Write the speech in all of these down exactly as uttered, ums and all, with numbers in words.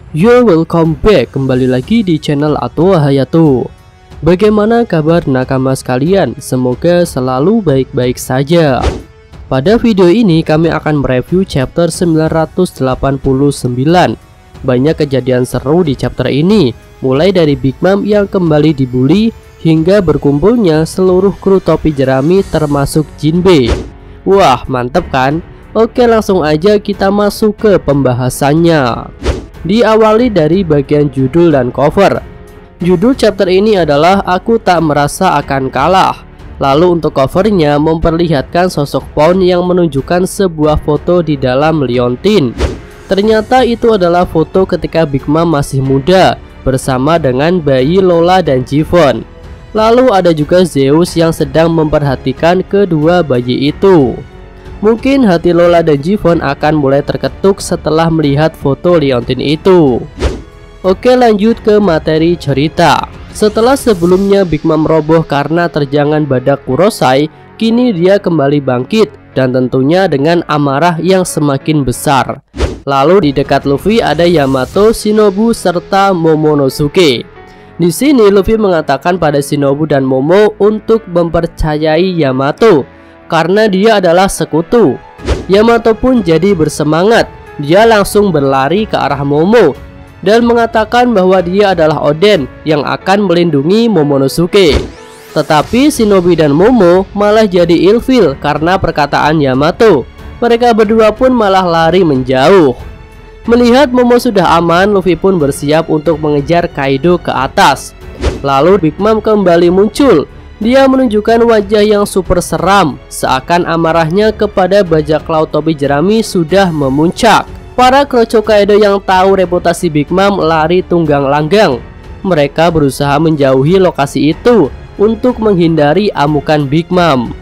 Yo, welcome back, kembali lagi di channel Atwa Hayato. Bagaimana kabar nakama sekalian? Semoga selalu baik-baik saja. Pada video ini kami akan mereview chapter sembilan ratus delapan puluh sembilan. Banyak kejadian seru di chapter ini, mulai dari Big Mom yang kembali dibully hingga berkumpulnya seluruh kru topi jerami termasuk Jinbe. Wah, mantep kan? Oke, langsung aja kita masuk ke pembahasannya. Diawali dari bagian judul dan cover. Judul chapter ini adalah Aku Tak Merasa Akan Kalah. Lalu untuk covernya memperlihatkan sosok Pound yang menunjukkan sebuah foto di dalam liontin. Ternyata itu adalah foto ketika Big Mom masih muda bersama dengan bayi Lola dan Jiwon. Lalu ada juga Zeus yang sedang memperhatikan kedua bayi itu. Mungkin hati Lola dan Jiwon akan mulai terketuk setelah melihat foto liontin itu. Oke, lanjut ke materi cerita. Setelah sebelumnya Big Mom roboh karena terjangan badak Kurosai, kini dia kembali bangkit dan tentunya dengan amarah yang semakin besar. Lalu di dekat Luffy ada Yamato, Shinobu, serta Momonosuke. Di sini Luffy mengatakan pada Shinobu dan Momo untuk mempercayai Yamato karena dia adalah sekutu. Yamato pun jadi bersemangat. Dia langsung berlari ke arah Momo dan mengatakan bahwa dia adalah Oden yang akan melindungi Momonosuke. Tetapi Shinobi dan Momo malah jadi ilfil karena perkataan Yamato. Mereka berdua pun malah lari menjauh. Melihat Momo sudah aman, Luffy pun bersiap untuk mengejar Kaido ke atas. Lalu Big Mom kembali muncul. Dia menunjukkan wajah yang super seram, seakan amarahnya kepada bajak laut topi jerami sudah memuncak. Para kroco Kaido yang tahu reputasi Big Mom lari tunggang langgang. Mereka berusaha menjauhi lokasi itu untuk menghindari amukan Big Mom.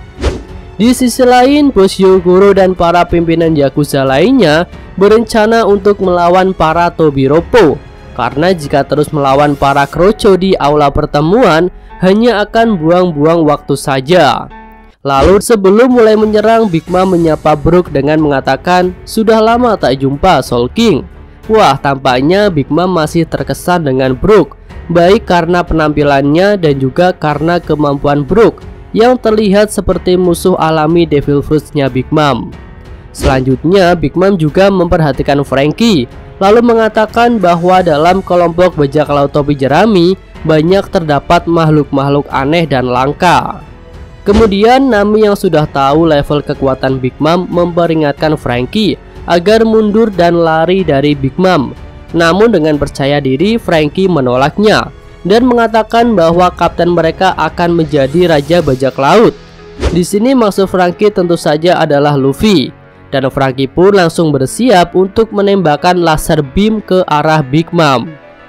Di sisi lain, Bos Hyogoro dan para pimpinan Yakuza lainnya berencana untuk melawan para Tobiropo. Karena jika terus melawan para kroco di aula pertemuan, hanya akan buang-buang waktu saja. Lalu sebelum mulai menyerang, Big Mom menyapa Brook dengan mengatakan, "Sudah lama tak jumpa, Soul King." Wah, tampaknya Big Mom masih terkesan dengan Brook, baik karena penampilannya dan juga karena kemampuan Brook yang terlihat seperti musuh alami Devil Fruits-nya Big Mom. Selanjutnya Big Mom juga memperhatikan Franky, lalu mengatakan bahwa dalam kelompok bajak laut topi jerami banyak terdapat makhluk-makhluk aneh dan langka. Kemudian Nami yang sudah tahu level kekuatan Big Mom memperingatkan Franky agar mundur dan lari dari Big Mom. Namun dengan percaya diri Franky menolaknya dan mengatakan bahwa kapten mereka akan menjadi raja bajak laut. Di sini maksud Franky tentu saja adalah Luffy. Dan Franky pun langsung bersiap untuk menembakkan laser beam ke arah Big Mom.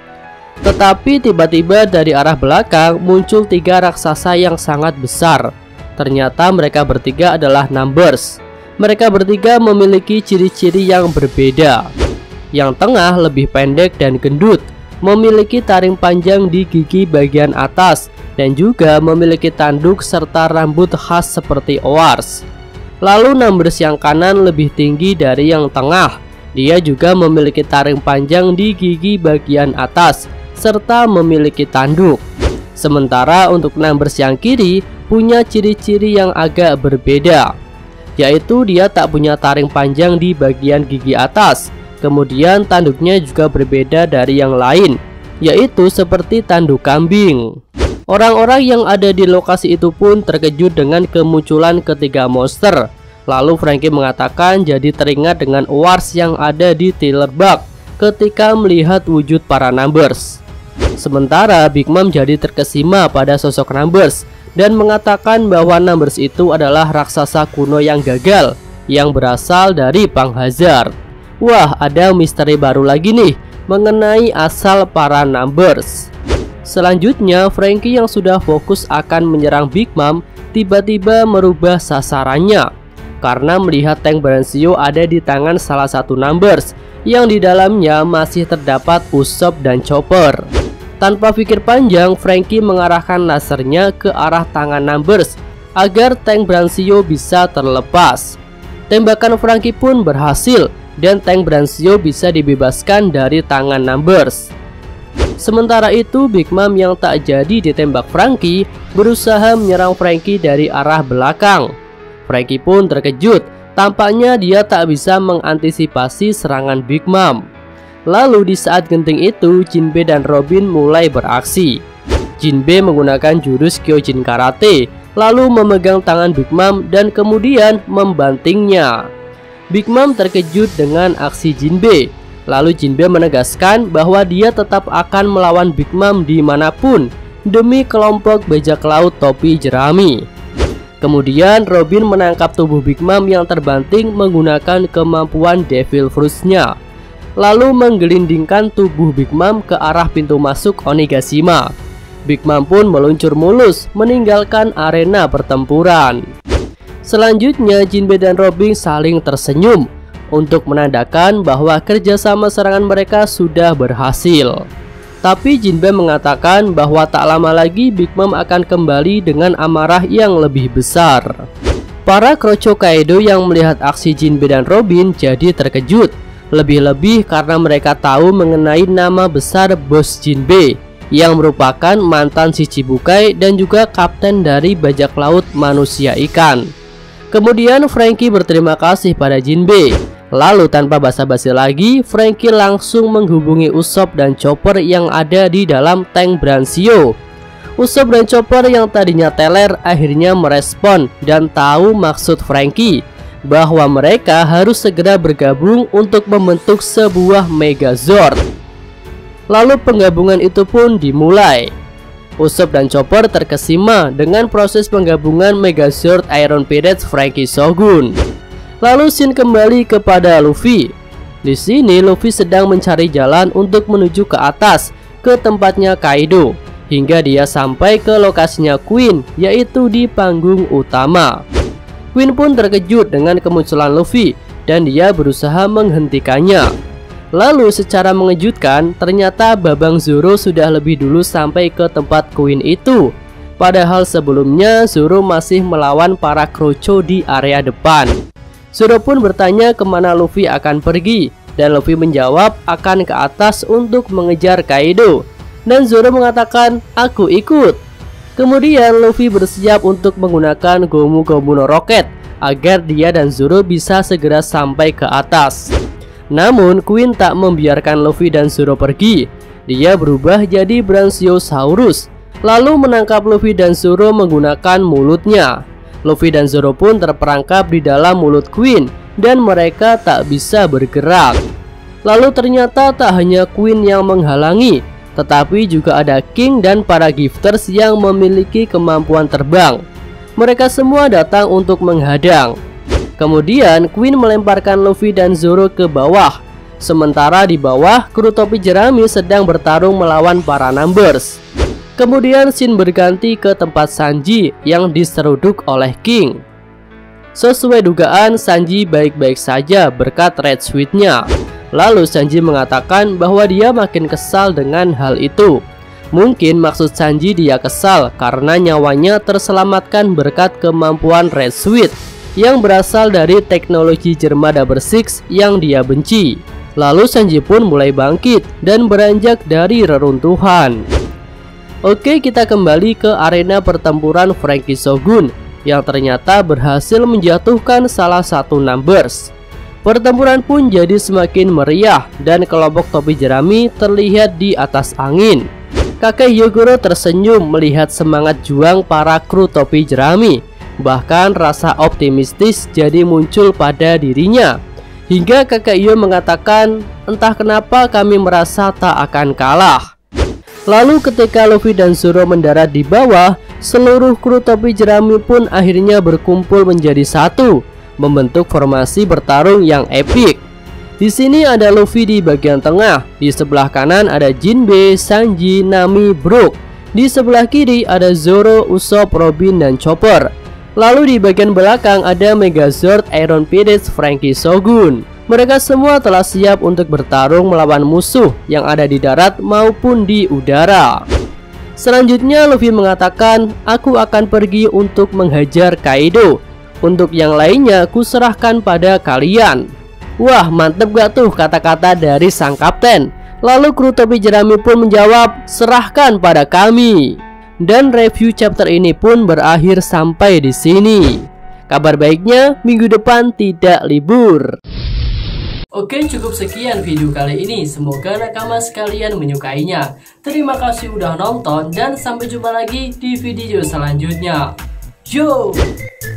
Tetapi tiba-tiba dari arah belakang muncul tiga raksasa yang sangat besar. Ternyata mereka bertiga adalah Numbers. Mereka bertiga memiliki ciri-ciri yang berbeda. Yang tengah lebih pendek dan gendut, memiliki taring panjang di gigi bagian atas, dan juga memiliki tanduk serta rambut khas seperti Oars. Lalu Numbers yang kanan lebih tinggi dari yang tengah. Dia juga memiliki taring panjang di gigi bagian atas serta memiliki tanduk. Sementara untuk Numbers yang kiri punya ciri-ciri yang agak berbeda, yaitu dia tak punya taring panjang di bagian gigi atas. Kemudian tanduknya juga berbeda dari yang lain, yaitu seperti tanduk kambing. Orang-orang yang ada di lokasi itu pun terkejut dengan kemunculan ketiga monster. Lalu Franky mengatakan jadi teringat dengan Oars yang ada di Tiller Bug ketika melihat wujud para Numbers. Sementara Big Mom jadi terkesima pada sosok Numbers dan mengatakan bahwa Numbers itu adalah raksasa kuno yang gagal yang berasal dari Pang Hazard. Wah, ada misteri baru lagi nih mengenai asal para Numbers. Selanjutnya Franky yang sudah fokus akan menyerang Big Mom tiba-tiba merubah sasarannya karena melihat tank Baransio ada di tangan salah satu Numbers yang di dalamnya masih terdapat Usopp dan Chopper. Tanpa pikir panjang, Franky mengarahkan lasernya ke arah tangan Numbers agar tank Baransio bisa terlepas. Tembakan Franky pun berhasil dan tank Branzio bisa dibebaskan dari tangan Numbers. Sementara itu, Big Mom yang tak jadi ditembak Franky berusaha menyerang Franky dari arah belakang. Franky pun terkejut, tampaknya dia tak bisa mengantisipasi serangan Big Mom. Lalu di saat genting itu, Jinbe dan Robin mulai beraksi. Jinbe menggunakan jurus Kyojin Karate, lalu memegang tangan Big Mom dan kemudian membantingnya. Big Mom terkejut dengan aksi Jinbe. Lalu Jinbe menegaskan bahwa dia tetap akan melawan Big Mom dimanapun demi kelompok bajak laut topi jerami. Kemudian Robin menangkap tubuh Big Mom yang terbanting menggunakan kemampuan Devil Fruits-nya, lalu menggelindingkan tubuh Big Mom ke arah pintu masuk Onigashima. Big Mom pun meluncur mulus meninggalkan arena pertempuran. Selanjutnya Jinbe dan Robin saling tersenyum untuk menandakan bahwa kerjasama serangan mereka sudah berhasil. Tapi Jinbe mengatakan bahwa tak lama lagi Big Mom akan kembali dengan amarah yang lebih besar. Para Kroco Kaido yang melihat aksi Jinbe dan Robin jadi terkejut, lebih-lebih karena mereka tahu mengenai nama besar bos Jinbe yang merupakan mantan Shichibukai dan juga kapten dari bajak laut manusia ikan. Kemudian Franky berterima kasih pada Jinbe. Lalu tanpa basa-basi lagi, Franky langsung menghubungi Usopp dan Chopper yang ada di dalam tank Branzio. Usopp dan Chopper yang tadinya teler akhirnya merespon dan tahu maksud Franky bahwa mereka harus segera bergabung untuk membentuk sebuah Megazord. Lalu penggabungan itu pun dimulai. Usopp dan Chopper terkesima dengan proses penggabungan Megazord Iron Pirates Franky Shogun. Lalu scene kembali kepada Luffy. Di sini Luffy sedang mencari jalan untuk menuju ke atas ke tempatnya Kaido hingga dia sampai ke lokasinya Queen, yaitu di panggung utama. Queen pun terkejut dengan kemunculan Luffy dan dia berusaha menghentikannya. Lalu secara mengejutkan, ternyata Babang Zoro sudah lebih dulu sampai ke tempat Queen itu. Padahal sebelumnya Zoro masih melawan para Kroco di area depan. Zoro pun bertanya kemana Luffy akan pergi, dan Luffy menjawab akan ke atas untuk mengejar Kaido. Dan Zoro mengatakan, aku ikut. Kemudian Luffy bersiap untuk menggunakan Gomu Gomu no Rocket agar dia dan Zoro bisa segera sampai ke atas. Namun Queen tak membiarkan Luffy dan Zoro pergi. Dia berubah jadi Brachiosaurus, lalu menangkap Luffy dan Zoro menggunakan mulutnya. Luffy dan Zoro pun terperangkap di dalam mulut Queen dan mereka tak bisa bergerak. Lalu ternyata tak hanya Queen yang menghalangi, tetapi juga ada King dan para gifters yang memiliki kemampuan terbang. Mereka semua datang untuk menghadang. Kemudian Queen melemparkan Luffy dan Zoro ke bawah. Sementara di bawah, kru topi jerami sedang bertarung melawan para Numbers. Kemudian scene berganti ke tempat Sanji yang diseruduk oleh King. Sesuai dugaan, Sanji baik-baik saja berkat Red Sweet-nya. Lalu Sanji mengatakan bahwa dia makin kesal dengan hal itu. Mungkin maksud Sanji dia kesal karena nyawanya terselamatkan berkat kemampuan Red Sweet yang berasal dari teknologi Jermada Bersix yang dia benci. Lalu Sanji pun mulai bangkit dan beranjak dari reruntuhan. Oke, kita kembali ke arena pertempuran Franky Shogun yang ternyata berhasil menjatuhkan salah satu Numbers. Pertempuran pun jadi semakin meriah dan kelompok topi jerami terlihat di atas angin. Kakek Hyogoro tersenyum melihat semangat juang para kru topi jerami. Bahkan rasa optimistis jadi muncul pada dirinya. Hingga kakek Hyo mengatakan, entah kenapa kami merasa tak akan kalah. Lalu ketika Luffy dan Zoro mendarat di bawah, seluruh kru topi jerami pun akhirnya berkumpul menjadi satu, membentuk formasi bertarung yang epik. Di sini ada Luffy di bagian tengah, di sebelah kanan ada Jinbe, Sanji, Nami, Brook. Di sebelah kiri ada Zoro, Usopp, Robin, dan Chopper. Lalu di bagian belakang ada Megazord Iron Pirates Franky Shogun. Mereka semua telah siap untuk bertarung melawan musuh yang ada di darat maupun di udara. Selanjutnya Luffy mengatakan, aku akan pergi untuk menghajar Kaido. Untuk yang lainnya kuserahkan pada kalian. Wah, mantep gak tuh kata-kata dari sang kapten? Lalu kru topi jerami pun menjawab, serahkan pada kami. Dan review chapter ini pun berakhir sampai di sini. Kabar baiknya, minggu depan tidak libur. Oke, cukup sekian video kali ini. Semoga nakama sekalian menyukainya. Terima kasih udah nonton dan sampai jumpa lagi di video selanjutnya. Yo!